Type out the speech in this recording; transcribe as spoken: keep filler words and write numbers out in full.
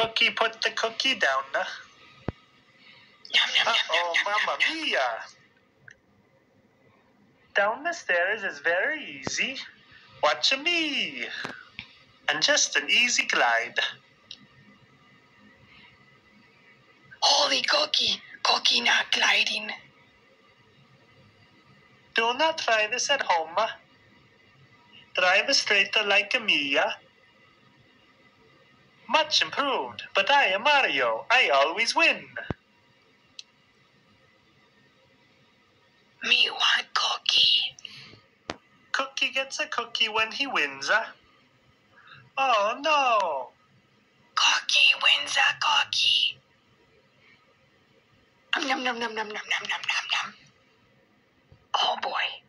Cookie put the cookie down. Yum, yum, yum, Uh-oh, yum, yum, Mamma yum. Mia! Down the stairs is very easy. Watch me. And just an easy glide. Holy Cookie, Cookie not gliding. Do not try this at home. Drive straight like Mia. Much improved, but I am Mario. I always win. Me want Cookie. Cookie gets a cookie when he wins. Oh no! Cookie wins a cookie. Um, num, num, num, num, num, num, num, num, num. Oh boy.